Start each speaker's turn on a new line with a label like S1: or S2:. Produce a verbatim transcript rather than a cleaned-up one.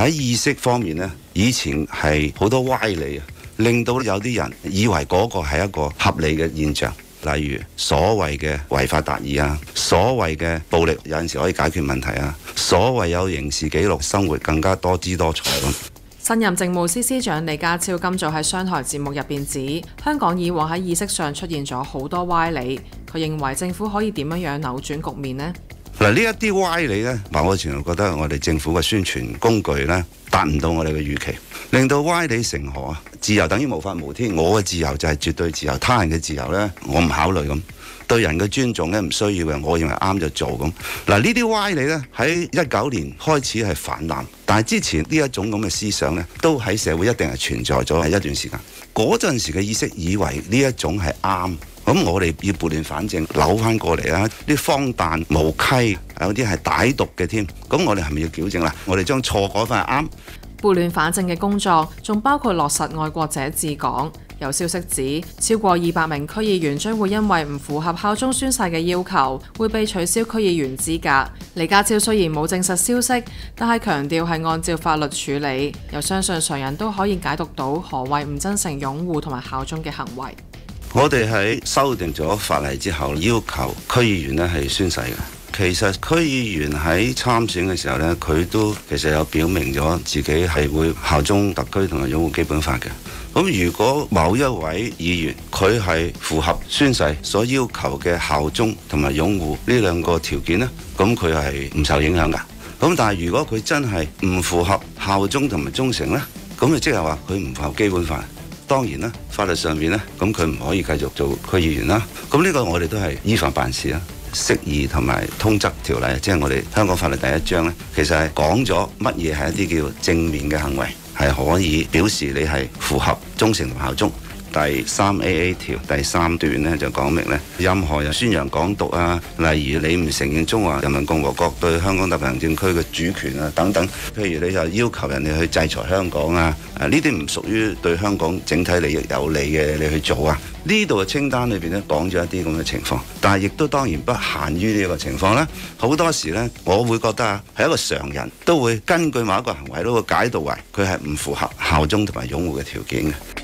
S1: 喺意識方面呢，以前係好多歪理啊，令到有啲人以為嗰個係一個合理嘅現象。例如所謂嘅違法達義啊，所謂嘅暴力有陣時可以解決問題啊，所謂有刑事記錄，生活更加多姿多彩咁。
S2: 新任政務司司長李家超今早喺商台節目入邊指，香港以往喺意識上出現咗好多歪理，佢認為政府可以點樣樣扭轉局面呢？
S1: 嗱，呢一啲歪理呢，某個程度覺得我哋政府嘅宣傳工具呢，達唔到我哋嘅預期，令到歪理成河啊！自由等於無法無天，我嘅自由就係絕對自由，他人嘅自由呢，我唔考慮咁。對人嘅尊重呢，唔需要嘅，我認為啱就做咁。嗱，呢啲歪理呢，喺一九年開始係泛濫，但係之前呢一種咁嘅思想呢，都喺社會一定係存在咗係一段時間。嗰陣時嘅意識以為呢一種係啱。咁我哋要撥亂反正，扭翻過嚟啊！啲荒誕無稽，有啲係歹毒嘅添。咁我哋係咪要矯正啦？我哋將錯改翻係啱。
S2: 撥亂反正嘅工作仲包括落實愛國者治港。有消息指，超過二百名區議員將會因為唔符合效忠宣誓嘅要求，會被取消區議員資格。李家超雖然冇證實消息，但係強調係按照法律處理，又相信常人都可以解讀到何謂唔真誠擁護同埋效忠嘅行為。
S1: 我哋喺修訂咗法例之後，要求區議員咧係宣誓嘅。其實區議員喺參選嘅時候呢，佢都其實有表明咗自己係會效忠特區同埋擁護基本法嘅。咁如果某一位議員佢係符合宣誓所要求嘅效忠同埋擁護呢兩個條件呢，咁佢係唔受影響㗎。咁但係如果佢真係唔符合效忠同埋忠誠呢，咁就即係話佢唔符合基本法。當然啦，法律上面呢，咁佢唔可以繼續做區議員啦。咁呢個我哋都係依法辦事啦。釋義同埋通則條例，即係我哋香港法律第一章呢，其實係講咗乜嘢係一啲叫正面嘅行為，係可以表示你係符合忠誠同效忠。第三 A A 條第三段呢，就講明呢，任何人宣揚港獨啊，例如你唔承認中華人民共和國對香港特別行政區嘅主權啊等等，譬如你就要求人哋去制裁香港啊，誒呢啲唔屬於對香港整體利益有利嘅，你去做啊。呢度嘅清單裏邊咧講咗一啲咁嘅情況，但係亦都當然不限於呢個情況啦。好多時呢，我會覺得啊，係一個常人都會根據某一個行為都會解讀為佢係唔符合效忠同埋擁護嘅條件嘅。